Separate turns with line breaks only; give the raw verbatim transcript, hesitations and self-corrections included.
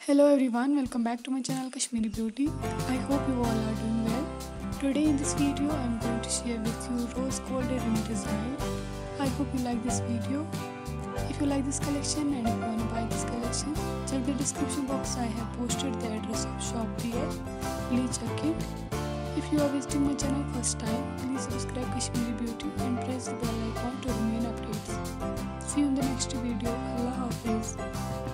Hello everyone, welcome back to my channel Kashmiri Beauty. I hope you all are doing well. Today in this video I am going to share with you rose gold ring design. I hope you like this video. If you like this collection and if you want to buy this collection, check the description box. I have posted the address of shop there. Please check it. If you are visiting my channel first time, please subscribe Kashmiri Beauty and press the bell icon to remain updates. See you in the next video. Allah Hafiz.